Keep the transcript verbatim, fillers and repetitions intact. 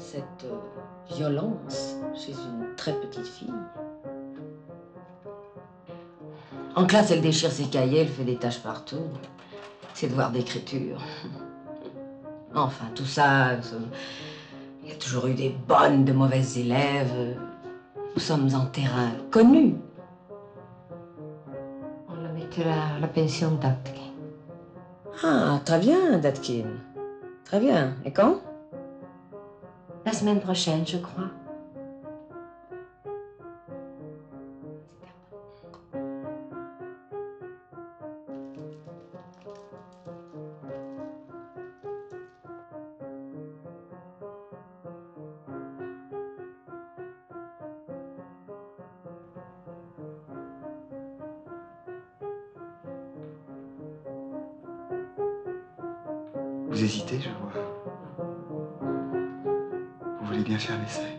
cette euh, violence chez une très petite fille. En classe, elle déchire ses cahiers, elle fait des tâches partout. Ses devoirs d'écriture. Enfin, tout ça, il y a toujours eu des bonnes, de mauvaises élèves. Nous sommes en terrain connu. On la mettra à la pension Datkin. Ah, très bien, Datkin. Très bien. Et quand? La semaine prochaine, je crois. Vous hésitez, je vois. Vous voulez bien faire l'essai.